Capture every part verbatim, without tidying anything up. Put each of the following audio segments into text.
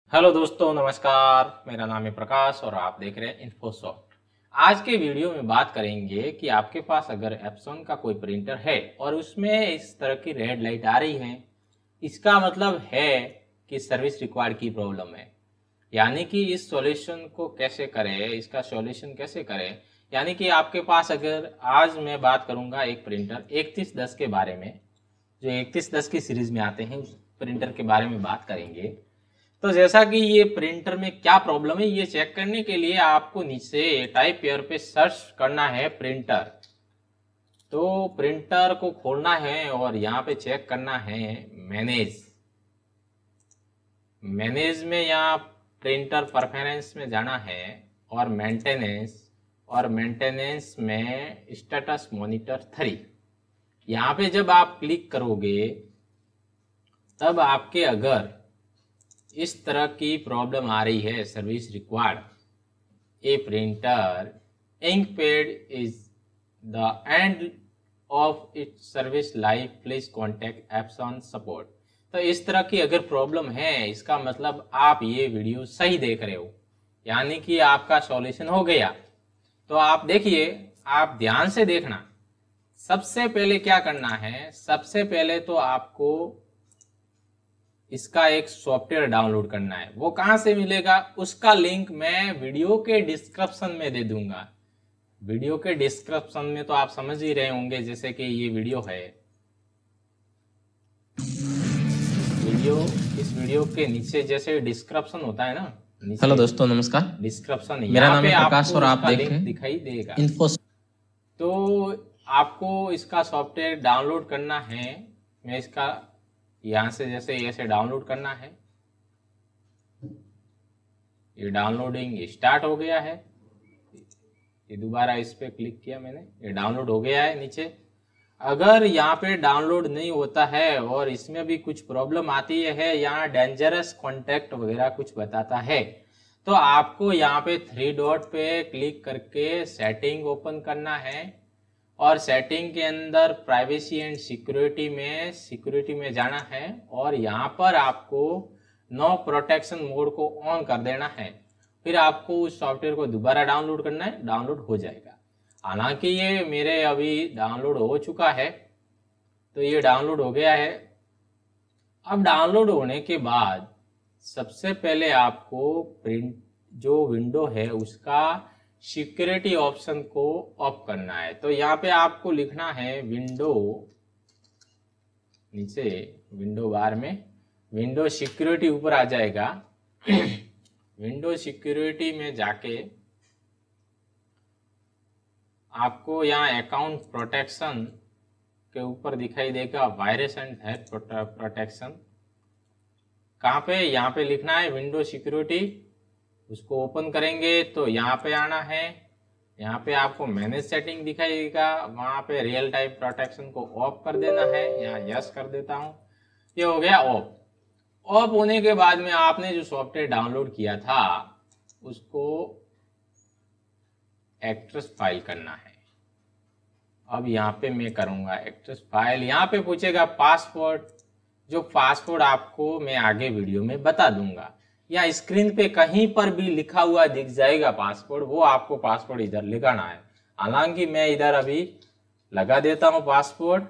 Hello दोस्तों, नमस्कार। मेरा नाम है प्रकाश और आप देख रहे हैं इन्फोसॉफ्ट। आज के वीडियो में बात करेंगे कि आपके पास अगर एप्सन का कोई प्रिंटर है और उसमें इस तरह की रेड लाइट आ रही है, इसका मतलब है कि सर्विस रिक्वायर्ड की प्रॉब्लम है। यानी कि इस सॉल्यूशन को कैसे करें, इसका सॉल्यूशन कैसे करें। यानी कि आपके पास अगर आज मैं बात करूंगा एक प्रिंटर इकतीस दस के बारे में, जो इकतीस दस की सीरीज में आते हैं, उस प्रिंटर के बारे में बात करेंगे। तो जैसा कि ये प्रिंटर में क्या प्रॉब्लम है ये चेक करने के लिए आपको नीचे टाइप एयर पे सर्च करना है प्रिंटर। तो प्रिंटर को खोलना है और यहाँ पे चेक करना है मैनेज। मैनेज में यहाँ प्रिंटर परफॉर्मेंस में जाना है और मेंटेनेंस, और मेंटेनेंस में स्टेटस मॉनिटर थ्री। यहाँ पे जब आप क्लिक करोगे तब आपके अगर इस तरह की प्रॉब्लम आ रही है, service required a printer, ink pad is the end of its service life, please contact Epson support. तो इस तरह की अगर प्रॉब्लम है, इसका मतलब आप ये वीडियो सही देख रहे हो, यानी कि आपका सॉल्यूशन हो गया। तो आप देखिए, आप ध्यान से देखना। सबसे पहले क्या करना है, सबसे पहले तो आपको इसका एक सॉफ्टवेयर डाउनलोड करना है। वो कहां से मिलेगा, उसका लिंक मैं वीडियो के डिस्क्रिप्शन में दे दूंगा। वीडियो के डिस्क्रिप्शन में तो आप समझ ही रहे होंगे, जैसे कि ये वीडियो है, वीडियो इस वीडियो के नीचे जैसे डिस्क्रिप्शन होता है ना। हेलो दोस्तों, नमस्कार। डिस्क्रिप्शन मेरा नाम है प्रकाश और आप देख रहे हैं दिखाई देगा इन्फो। तो आपको इसका सॉफ्टवेयर डाउनलोड करना है। मैं इसका यहां से जैसे ऐसे डाउनलोड करना है। ये डाउनलोडिंग स्टार्ट हो गया है। ये दोबारा इस पे क्लिक किया मैंने, ये डाउनलोड हो गया है नीचे। अगर यहाँ पे डाउनलोड नहीं होता है और इसमें भी कुछ प्रॉब्लम आती है, यहाँ डेंजरस कॉन्टैक्ट वगैरह कुछ बताता है, तो आपको यहाँ पे थ्री डॉट पे क्लिक करके सेटिंग ओपन करना है और सेटिंग के अंदर प्राइवेसी एंड सिक्योरिटी में सिक्योरिटी में जाना है और यहाँ पर आपको नो प्रोटेक्शन मोड को ऑन कर देना है। फिर आपको उस सॉफ्टवेयर को दोबारा डाउनलोड करना है, डाउनलोड हो जाएगा। हालांकि ये मेरे अभी डाउनलोड हो चुका है, तो ये डाउनलोड हो गया है। अब डाउनलोड होने के बाद सबसे पहले आपको प्रिंट जो विंडो है उसका सिक्योरिटी ऑप्शन को ऑफ करना है। तो यहाँ पे आपको लिखना है विंडो, नीचे विंडो बार में विंडो सिक्योरिटी ऊपर आ जाएगा। विंडो सिक्योरिटी में जाके आपको यहाँ अकाउंट प्रोटेक्शन के ऊपर दिखाई देगा वायरस एंड थ्रेट प्रोटेक्शन। कहाँ पे, यहाँ पे लिखना है विंडो सिक्योरिटी। उसको ओपन करेंगे तो यहाँ पे आना है। यहाँ पे आपको मैनेज सेटिंग दिखाई देगा, वहां पे रियल टाइम प्रोटेक्शन को ऑफ कर देना है। यहाँ यस कर देता हूँ, ये हो गया ऑफ। ऑफ होने के बाद में आपने जो सॉफ्टवेयर डाउनलोड किया था उसको एक्ट्रेस फाइल करना है। अब यहाँ पे मैं करूंगा एक्ट्रेस फाइल। यहाँ पे पूछेगा पासवर्ड, जो पासवर्ड आपको मैं आगे वीडियो में बता दूंगा, या स्क्रीन पे कहीं पर भी लिखा हुआ दिख जाएगा पासवर्ड, वो आपको पासवर्ड इधर लगाना है। हालांकि मैं इधर अभी लगा देता हूं पासवर्ड।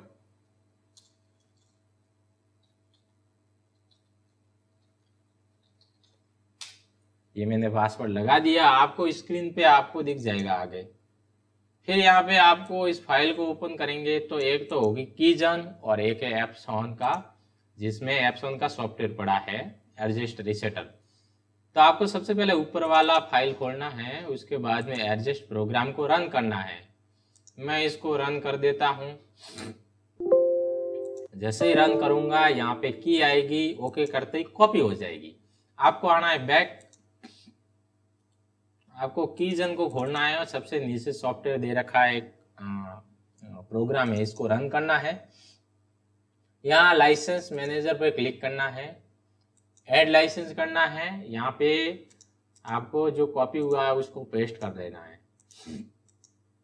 ये मैंने पासवर्ड लगा दिया, आपको स्क्रीन पे आपको दिख जाएगा आगे। फिर यहाँ पे आपको इस फाइल को ओपन करेंगे तो एक तो होगी कीजन और एक है एप्सन का, जिसमें एप्सन का सॉफ्टवेयर पड़ा है एडजस्ट रिसेटर। तो आपको सबसे पहले ऊपर वाला फाइल खोलना है, उसके बाद में एडजस्ट प्रोग्राम को रन करना है। मैं इसको रन कर देता हूं। जैसे ही रन करूंगा यहाँ पे की आएगी, ओके करते ही कॉपी हो जाएगी। आपको आना है बैक, आपको कीजन को खोलना है और सबसे नीचे सॉफ्टवेयर दे रखा है, एक प्रोग्राम है, इसको रन करना है। यहाँ लाइसेंस मैनेजर पे क्लिक करना है, ऐड लाइसेंस करना है। यहाँ पे आपको जो कॉपी हुआ है उसको पेस्ट कर देना है।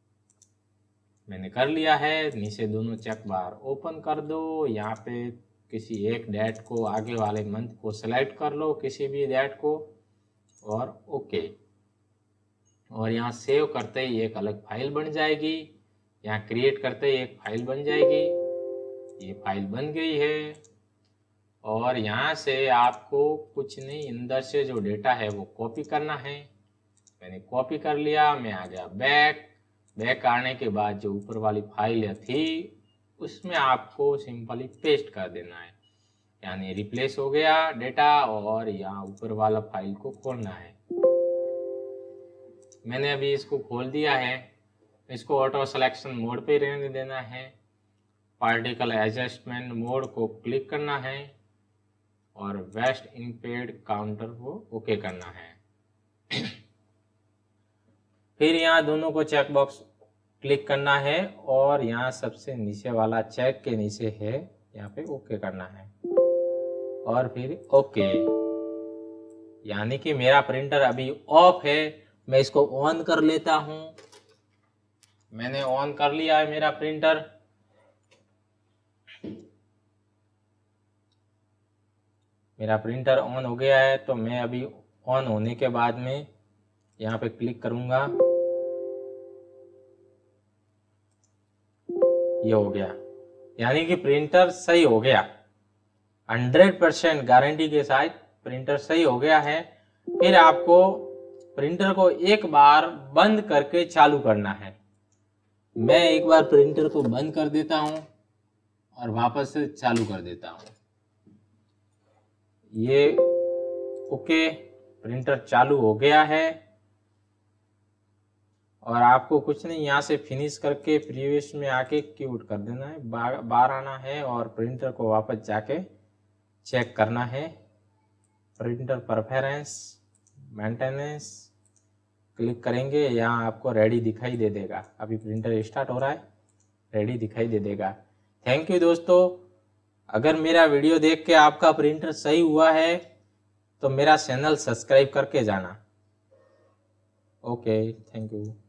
मैंने कर लिया है। नीचे दोनों चेक बार ओपन कर दो, यहाँ पे किसी एक डेट को, आगे वाले मंथ को सेलेक्ट कर लो, किसी भी डेट को, और ओके। और यहाँ सेव करते ही एक अलग फाइल बन जाएगी, यहाँ क्रिएट करते ही एक फाइल बन जाएगी। ये फाइल बन गई है। और यहाँ से आपको कुछ नहीं, अंदर से जो डेटा है वो कॉपी करना है। मैंने कॉपी कर लिया, मैं आ गया बैक। बैक आने के बाद जो ऊपर वाली फाइल थी उसमें आपको सिंपली पेस्ट कर देना है, यानी रिप्लेस हो गया डेटा। और यहाँ ऊपर वाला फाइल को खोलना है। मैंने अभी इसको खोल दिया है। इसको ऑटो सिलेक्शन मोड पे रहने देना है। पार्टिकल एडजस्टमेंट मोड को क्लिक करना है और वेस्ट इम्पेयर्ड काउंटर को ओके करना है। फिर यहाँ दोनों को चेक बॉक्स क्लिक करना है और यहाँ सबसे नीचे वाला चेक के नीचे है, यहाँ पे ओके करना है और फिर ओके। यानी कि मेरा प्रिंटर अभी ऑफ है। मैं इसको ऑन कर लेता हूँ। मैंने ऑन कर लिया है मेरा प्रिंटर। मेरा प्रिंटर ऑन हो गया है। तो मैं अभी ऑन होने के बाद में यहाँ पे क्लिक करूंगा। ये हो गया, यानी कि प्रिंटर सही हो गया। हंड्रेड परसेंट गारंटी के साथ प्रिंटर सही हो गया है। फिर आपको प्रिंटर को एक बार बंद करके चालू करना है। मैं एक बार प्रिंटर को बंद कर देता हूं और वापस से चालू कर देता हूं। ये ओके, प्रिंटर चालू हो गया है। और आपको कुछ नहीं, यहाँ से फिनिश करके प्रीवियस में आके क्यूट कर देना है, बार बार आना है और प्रिंटर को वापस जाके चेक करना है। प्रिंटर परफॉर्मेंस, मेंटेनेंस क्लिक करेंगे, यहाँ आपको रेडी दिखाई दे देगा। अभी प्रिंटर स्टार्ट हो रहा है, रेडी दिखाई दे देगा। थैंक यू दोस्तों। अगर मेरा वीडियो देख के आपका प्रिंटर सही हुआ है तो मेरा चैनल सब्सक्राइब करके जाना। Okay, thank you.